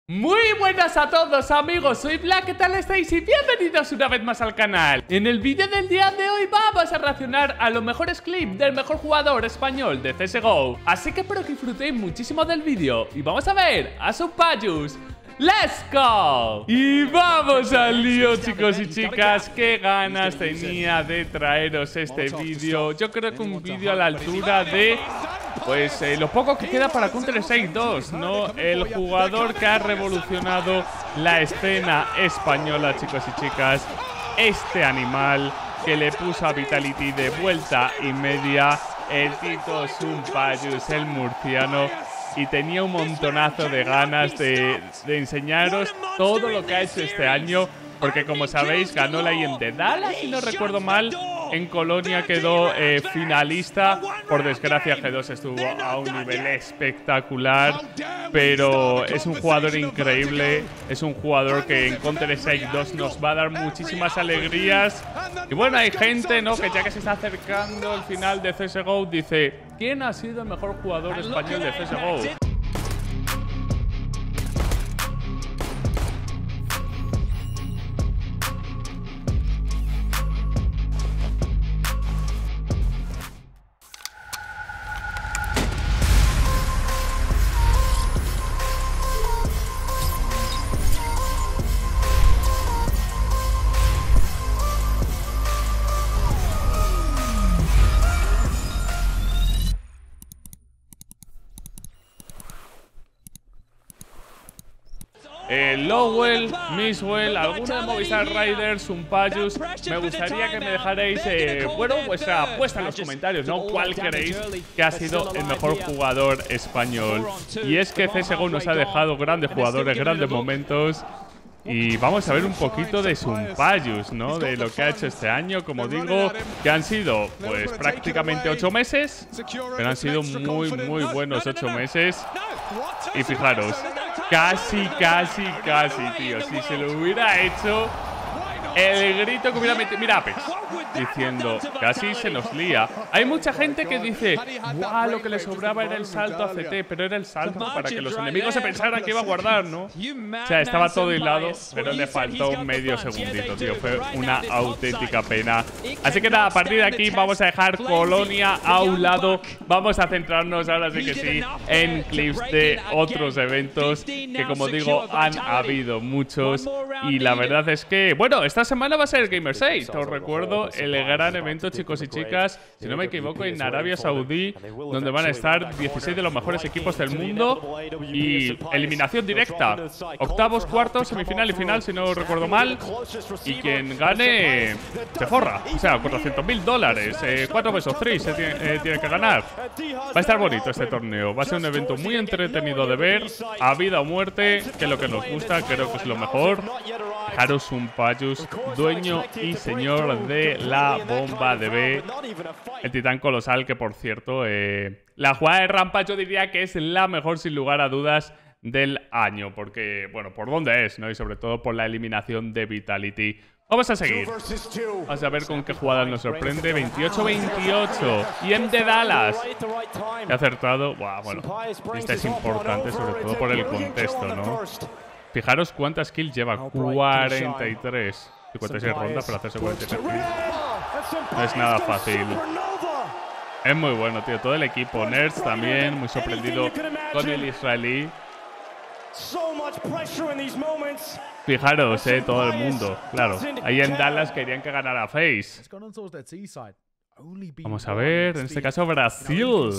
Muy buenas a todos amigos, soy Black, ¿qué tal estáis? Y bienvenidos una vez más al canal. En el vídeo del día de hoy vamos a reaccionar a los mejores clips del mejor jugador español de CSGO. Así que espero que disfrutéis muchísimo del vídeo y vamos a ver a Sumpayus. ¡Let's go! Y vamos al lío, chicos y chicas. Qué ganas tenía de traeros este vídeo. Yo creo que un vídeo a la altura de... pues lo poco que queda para Counter-Strike 2, ¿no? El jugador que ha revolucionado la escena española, chicos y chicas. Este animal que le puso a Vitality de vuelta y media. El Tito Sumpayus, el murciano. Y tenía un montonazo de ganas de enseñaros todo lo que ha hecho este año. Porque como sabéis, ganó la IEM de Dallas, si no recuerdo mal. En Colonia quedó finalista. Por desgracia, G2 estuvo a un nivel espectacular. Pero es un jugador increíble. Es un jugador que en Counter-Strike 2 nos va a dar muchísimas alegrías. Y bueno, hay gente, ¿no?, que ya que se está acercando el final de CSGO, dice: ¿quién ha sido el mejor jugador español de CSGO? Lowell, Misswell, alguno de Movistar Riders, Sumpayus. Me gustaría que me dejarais, bueno, vuestra apuesta en los comentarios, ¿no? ¿Cuál creéis que ha sido el mejor jugador español? Y es que CSGO nos ha dejado grandes jugadores, grandes momentos. Y vamos a ver un poquito de Sumpayus, ¿no? De lo que ha hecho este año, como digo, que han sido, pues, prácticamente 8 meses. Pero han sido muy buenos 8 meses. Y fijaros, casi, tío. Si se lo hubiera hecho, el grito que hubiera metido... Mira, Apex, diciendo, casi se nos lía. Hay mucha gente que dice: ¡guau! Lo que le sobraba era el salto a CT. Pero era el salto para que los enemigos se pensaran que iba a guardar, ¿no? O sea, estaba todo hilado, pero le faltó medio segundito, tío. Fue una auténtica pena. Así que nada, a partir de aquí vamos a dejar Colonia a un lado. Vamos a centrarnos, ahora sí que sí, en clips de otros eventos, que como digo, han habido muchos. Y la verdad es que, bueno, esta semana va a ser Gamers 8. Os recuerdo el gran evento, chicos y chicas, si no me equivoco, en Arabia Saudí, donde van a estar 16 de los mejores equipos del mundo. Y eliminación directa, octavos, cuartos, semifinal y final, si no recuerdo mal. Y quien gane se forra, o sea, $400.000. 4 pesos 3 se tiene que ganar. Va a estar bonito este torneo. Va a ser un evento muy entretenido de ver, a vida o muerte, que es lo que nos gusta, creo que es lo mejor. Fijaros, Sumpayus, dueño y señor de la bomba de B. El titán colosal, que por cierto, la jugada de rampa yo diría que es la mejor sin lugar a dudas del año. Porque, bueno, por dónde es, ¿no? Y sobre todo por la eliminación de Vitality. Vamos a seguir. Vamos a ver con qué jugada nos sorprende. 28-28. Y en de Dallas. He acertado. Buah, bueno, esta es importante, sobre todo por el contexto, ¿no? Fijaros cuántas kills lleva. 43. 56 rondas para hacerse 43 kills. No es nada fácil. Es muy bueno, tío. Todo el equipo. Nerds también. Muy sorprendido con el israelí. Fijaros, todo el mundo. Claro. Ahí en Dallas querían que ganara FaZe. Vamos a ver, en este caso Brasil.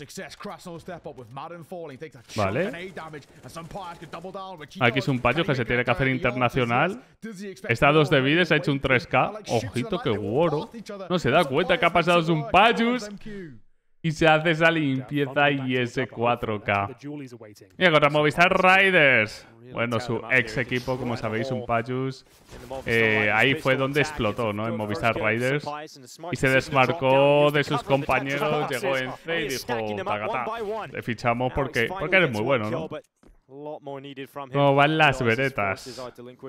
Vale. Aquí es un payo que se tiene que hacer internacional. Está a 2 de vida, se ha hecho un 3K. Ojito que Woro no se da cuenta que ha pasado Sumpayus y se hace esa limpieza y ese 4K. Y contra Movistar Riders. Bueno, su ex equipo, como sabéis, Sumpayus. Ahí fue donde explotó, ¿no? En Movistar Riders. Y se desmarcó de sus compañeros, llegó en C y dijo: tagata, te fichamos porque eres muy bueno, ¿no? ¿Cómo van las veretas?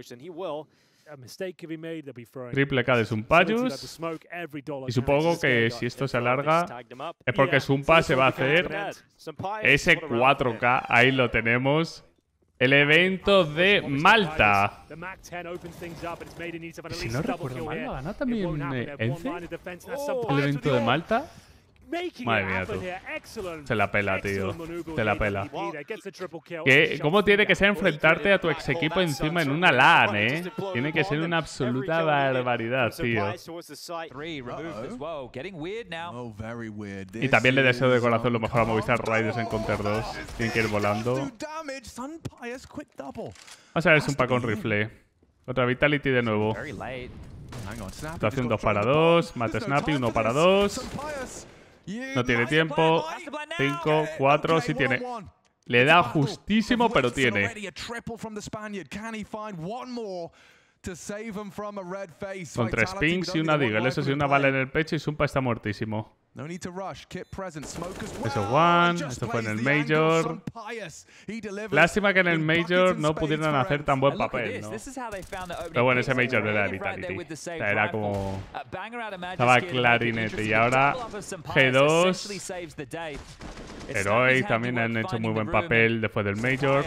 Triple K de Sumpayus. Y supongo que si esto se alarga es porque Sumpa se va a hacer ese 4K. Ahí lo tenemos. El evento de Malta. Si no recuerdo mal, ¿lo ganó también Ence? ¿El evento de Malta? Madre mía, tú. Se la pela, tío. Se la pela. ¿Cómo tiene que ser enfrentarte a tu ex equipo encima en una LAN, Tiene que ser una absoluta barbaridad, tío. Y también le deseo de corazón lo mejor a Movistar Riders en Counter 2. Tienen que ir volando. Vamos a ver si un con rifle. Contra Vitality de nuevo. Situación 2 para 2. Mate Snappy, 1 para 2. No tiene tiempo. 5, 4, sí tiene. Le da justísimo, pero tiene. Con 3 pings y una Deagle. Eso sí, una bala en el pecho y Sumpa está muertísimo. Eso one. Esto fue en el Major. Lástima que en el Major no pudieran hacer tan buen papel, ¿no? Pero bueno, ese Major era Vitality. O sea, era como... Estaba clarinete. Y ahora G2. Heroic también han hecho muy buen papel después del Major.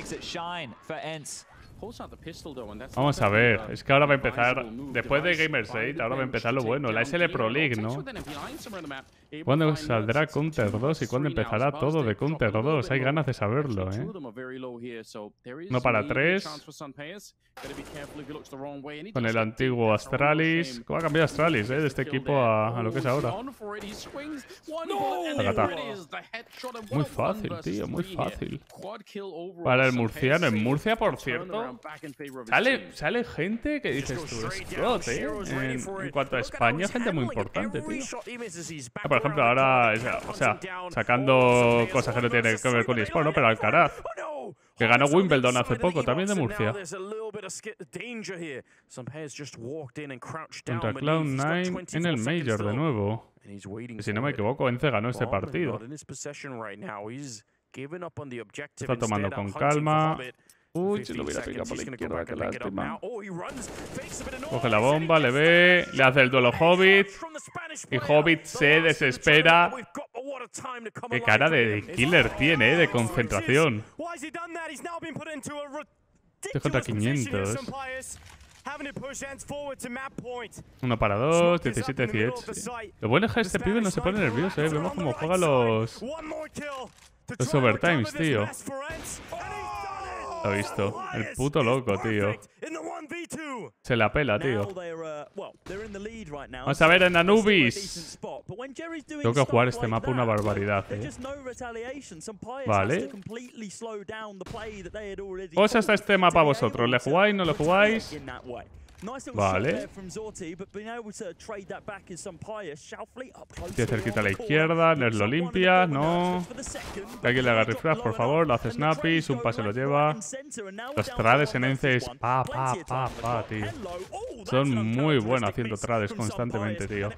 Vamos a ver, es que ahora va a empezar, después de Gamers 8, ahora va a empezar lo bueno, la SL Pro League, ¿no? ¿Cuándo saldrá Counter 2 y cuándo empezará todo de Counter 2? Hay ganas de saberlo, 1 para 3. Con el antiguo Astralis. ¿Cómo ha cambiado Astralis, de este equipo a lo que es ahora? Muy fácil, tío, muy fácil. Para el murciano, en Murcia, por cierto, sale gente que dices tú, es flot, en cuanto a España, gente muy importante, tío. Por ejemplo, ahora, o sea, sacando cosas que no tienen que ver con eSport, ¿no? Pero Alcaraz, que ganó Wimbledon hace poco, también de Murcia. Contra Cloud9 en el Major de nuevo. Y si no me equivoco, Ence ganó este partido. Está tomando con calma. Uy, si lo hubiera pillado por la izquierda, qué lástima. Coge la bomba, le ve, le hace el duelo Hobbit. Y Hobbit se desespera. Qué cara de killer tiene, de concentración. Estoy contra 500. 1 para 2, 17, 18. Lo bueno es que este pibe no se pone nervioso, Vemos cómo juega los overtimes, tío. Lo he visto. El puto loco, tío. Se la pela, tío. Vamos a ver en Anubis. Tengo que jugar este mapa una barbaridad, Vale. ¿Cómo es hasta este mapa vosotros? ¿Le jugáis? ¿No le jugáis? Vale. Tiene cerquita a la izquierda. Ners lo limpia. No. Que alguien le haga refresh, por favor. Lo hace Snappy. Sumpa se lo lleva. Los trades en Ence es tío. Son muy buenos haciendo trades constantemente, tío.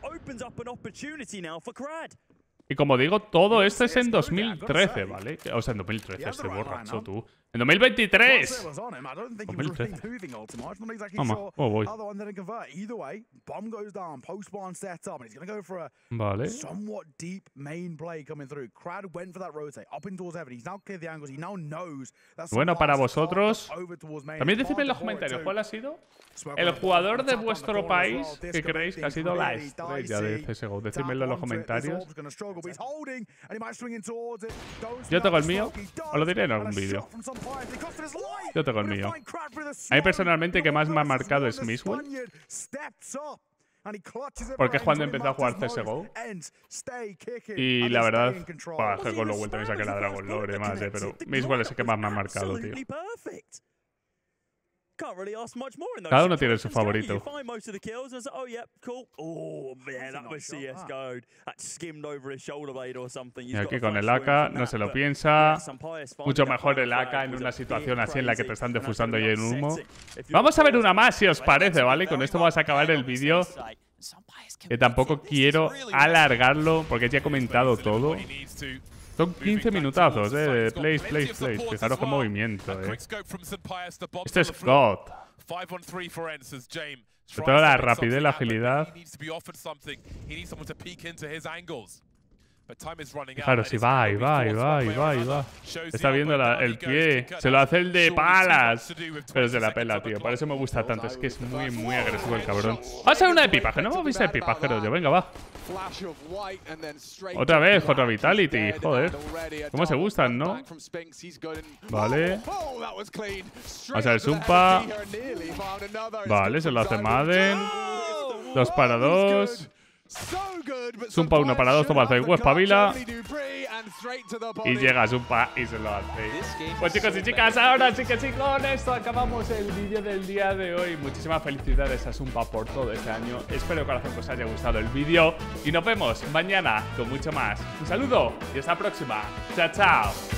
Y como digo, todo esto es en 2013, ¿vale? O sea, en 2013, estoy borracho, tú. ¡En 2023! 2013. Vamos, voy. Vale. Bueno, para vosotros, también decidme en los comentarios cuál ha sido el jugador de vuestro país que creéis que ha sido la estrella de CSGO. Decídmelo en los comentarios. Yo tengo el mío, os lo diré en algún vídeo. Yo tengo el mío. A mí personalmente el que más me ha marcado es Mixwell. Porque es cuando empecé a jugar CSGO. Y la verdad, que con lo vuelto me saqué la Dragon Lore y demás, pero Mixwell es el que más me ha marcado, tío. Cada uno tiene su favorito. Y aquí con el AK no se lo piensa. Mucho mejor el AK en una situación así en la que te están defusando y en humo. Vamos a ver una más si os parece, ¿vale? Con esto vamos a acabar el vídeo. Que tampoco quiero alargarlo porque ya he comentado todo. Son 15 minutazos, de plays. Fijaros qué movimiento, Este es God. Sobre todo la rapidez y la agilidad. Fijaros, y va, y va, y va, y va, y va. Está viendo el pie. Se lo hace el de palas. Pero se la pela, tío. Por eso me gusta tanto. Es que es muy, muy agresivo el cabrón. Vamos a ver una de pipaje. No hemos visto de pipajero yo. Venga, va. Otra vez, contra Vitality. Joder. ¿Cómo se gustan, no? Vale. Vamos a ver, Zumpa. Vale, se lo hace Madden. 2 para 2. Zumpa 1 para 2, toma el Web espabila. Y llega Zumpa y se lo hace. Pues chicos y chicas, ahora sí que sí, con esto acabamos el vídeo del día de hoy. Muchísimas felicidades a Zumpa por todo este año. Espero de corazón que os haya gustado el vídeo. Y nos vemos mañana con mucho más. Un saludo y hasta la próxima. Chao, chao.